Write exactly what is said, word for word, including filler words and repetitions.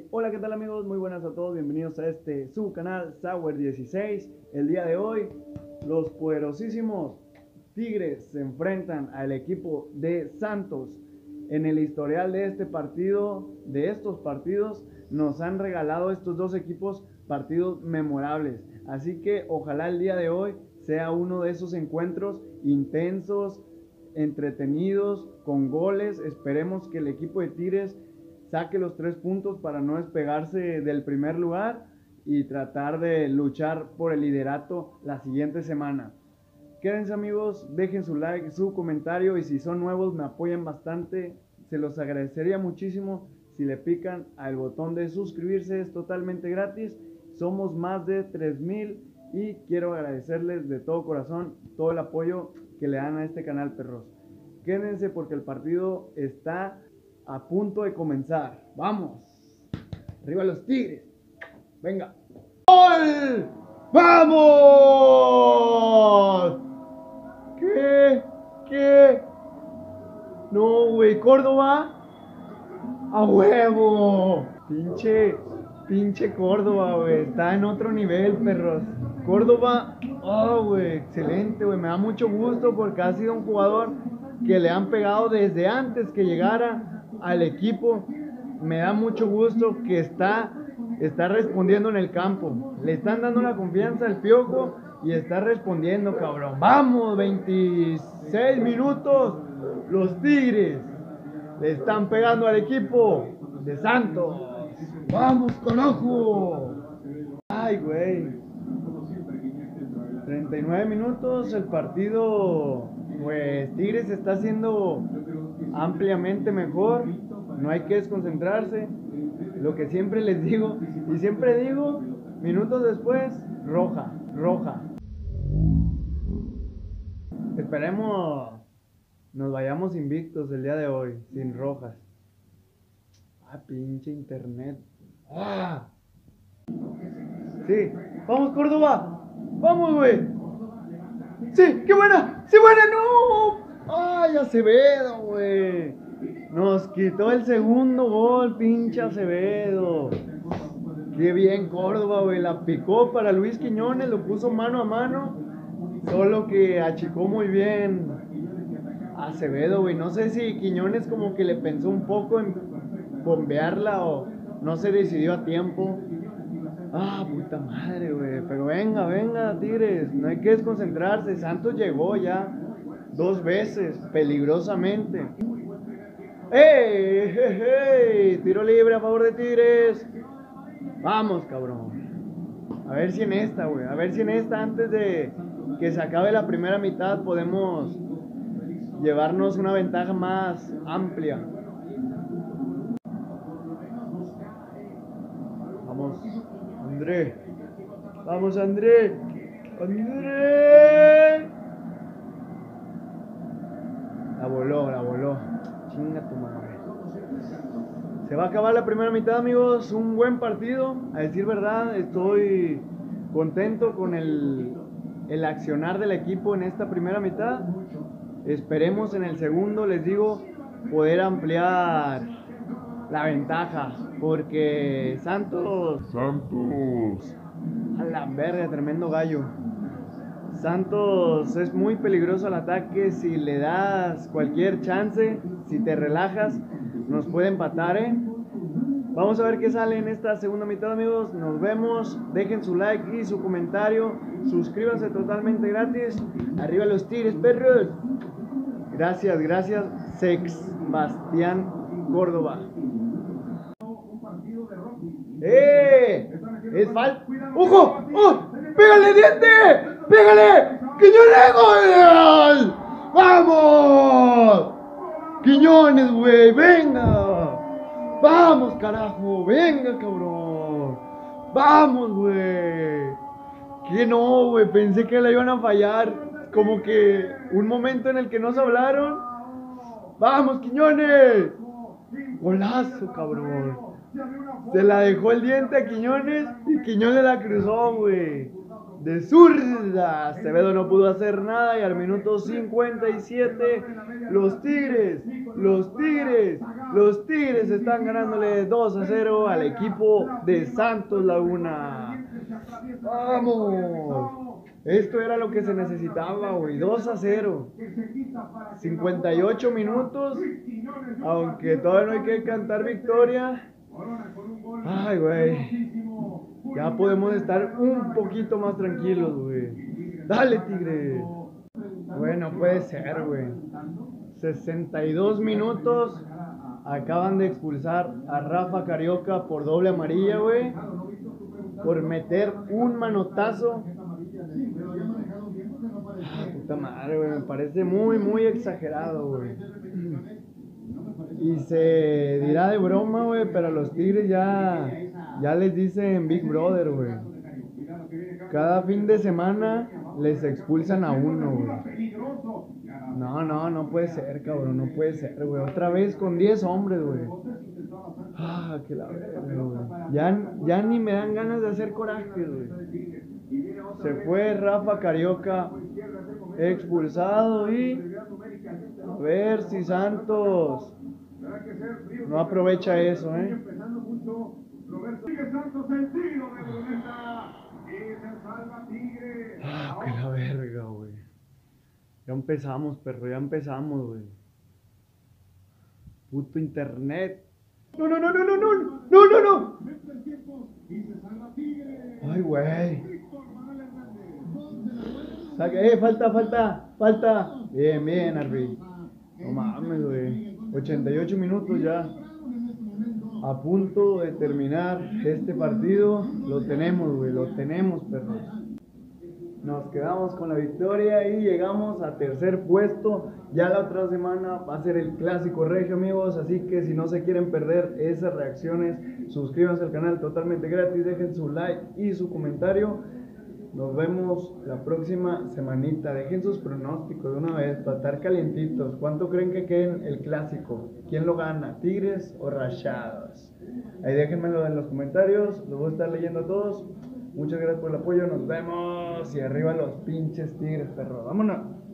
Hola, ¿qué tal amigos? Muy buenas a todos, bienvenidos a este su canal Sauer dieciséis. El día de hoy, los poderosísimos Tigres se enfrentan al equipo de Santos. En el historial de este partido, de estos partidos, nos han regalado estos dos equipos partidos memorables. Así que ojalá el día de hoy sea uno de esos encuentros intensos, entretenidos, con goles. Esperemos que el equipo de Tigres saque los tres puntos para no despegarse del primer lugar y tratar de luchar por el liderato la siguiente semana. Quédense amigos, dejen su like, su comentario y si son nuevos me apoyan bastante. Se los agradecería muchísimo si le pican al botón de suscribirse, es totalmente gratis. Somos más de tres mil y quiero agradecerles de todo corazón todo el apoyo que le dan a este canal, perros. Quédense porque el partido está a punto de comenzar. ¡Vamos! ¡Arriba los Tigres! ¡Venga! ¡Gol! ¡Vamos! ¿Qué? ¿Qué? No, güey. ¿Córdoba? ¡A huevo! Pinche, pinche Córdoba, güey. Está en otro nivel, perros. Córdoba, oh, güey. Excelente, güey. Me da mucho gusto porque ha sido un jugador que le han pegado desde antes que llegara al equipo. Me da mucho gusto que está, está respondiendo en el campo. Le están dando la confianza al Piojo y está respondiendo, cabrón. Vamos, veintiséis minutos. Los Tigres le están pegando al equipo de Santos. Vamos, carajo. Ay, güey. treinta y nueve minutos el partido. Pues Tigres está haciendo ampliamente mejor. No hay que desconcentrarse. Lo que siempre les digo y siempre digo, minutos después, roja, roja. Esperemos nos vayamos invictos el día de hoy, sin rojas. Ah, pinche internet. Ah. Sí, vamos Córdoba. Vamos, güey. Sí, qué buena. Sí, buena, no. Ay, Acevedo, güey. Nos quitó el segundo gol, pinche Acevedo. Qué bien Córdoba, güey. La picó para Luis Quiñones, lo puso mano a mano. Solo que achicó muy bien Acevedo, güey. No sé si Quiñones como que le pensó un poco en bombearla o no se decidió a tiempo. Ah, puta madre, güey. Pero venga, venga, Tigres. No hay que desconcentrarse. Santos llegó ya dos veces, peligrosamente. ¡Ey! ¡Hey! ¡Hey! Tiro libre a favor de Tigres. Vamos, cabrón. A ver si en esta, güey. A ver si en esta, antes de que se acabe la primera mitad, podemos llevarnos una ventaja más amplia. Vamos, André. Vamos, André. André. La voló, la voló. Chinga tu madre. Se va a acabar la primera mitad, amigos. Un buen partido. A decir verdad, estoy contento con el, el accionar del equipo en esta primera mitad. Esperemos en el segundo, les digo, poder ampliar la ventaja. Porque Santos... Santos. A la verga, tremendo gallo. Santos es muy peligroso al ataque. Si le das cualquier chance, si te relajas, nos puede empatar, ¿eh? Vamos a ver qué sale en esta segunda mitad, amigos. Nos vemos. Dejen su like y su comentario. Suscríbanse totalmente gratis. Arriba los Tigres, perros. Gracias, gracias. Sex Bastián Córdoba. ¡Eh! ¡Es falta! ¡Ojo! ¡Oh! ¡Pégale, diente! ¡Pégale! ¡Quiñones, gol! ¡Vamos! ¡Quiñones, güey! ¡Venga! ¡Vamos, carajo! ¡Venga, cabrón! ¡Vamos, güey! Que no, güey. Pensé que la iban a fallar. Como que un momento en el que no se hablaron. ¡Vamos, Quiñones! ¡Golazo, cabrón! Se la dejó el diente a Quiñones y Quiñones la cruzó, güey. De zurda. Acevedo no pudo hacer nada y al minuto cincuenta y siete los Tigres, los Tigres Los Tigres están ganándole dos a cero al equipo de Santos Laguna. ¡Vamos! Esto era lo que se necesitaba, güey. dos a cero. cincuenta y ocho minutos. Aunque todavía no hay que cantar victoria. Ay, güey. Ya podemos estar un poquito más tranquilos, güey. Dale, Tigre. Bueno, puede ser, güey. sesenta y dos minutos. Acaban de expulsar a Rafa Carioca por doble amarilla, güey. Por meter un manotazo. Ah, puta madre, güey. Me parece muy, muy exagerado, güey. Y se dirá de broma, güey, pero a los Tigres ya, ya les dicen Big Brother, güey. Cada fin de semana les expulsan a uno, güey. No, no, no puede ser, cabrón, no puede ser, güey. Otra vez con diez hombres, güey. Ah, que la verga, güey. Ya, ya ni me dan ganas de hacer coraje, güey. Se fue Rafa Carioca expulsado y a ver si Santos no aprovecha eso, ¿eh? Ah, que la verga, güey. Ya empezamos, perro, ya empezamos, güey. Puto internet. No, no, no, no, no, no, no, no, no. Ay, güey. Saca, eh, falta, falta, falta. Bien, bien, Arby. No mames, güey. ochenta y ocho minutos ya. A punto de terminar este partido. Lo tenemos, güey, lo tenemos, perro. Nos quedamos con la victoria y llegamos a tercer puesto. Ya la otra semana va a ser el Clásico Regio, amigos. Así que si no se quieren perder esas reacciones, suscríbanse al canal totalmente gratis. Dejen su like y su comentario. Nos vemos la próxima semanita. Dejen sus pronósticos de una vez para estar calientitos. ¿Cuánto creen que queden el Clásico? ¿Quién lo gana? ¿Tigres o Rayados? Ahí déjenmelo en los comentarios. Los voy a estar leyendo a todos. Muchas gracias por el apoyo. Nos vemos. Y arriba los pinches Tigres, perro. Vámonos.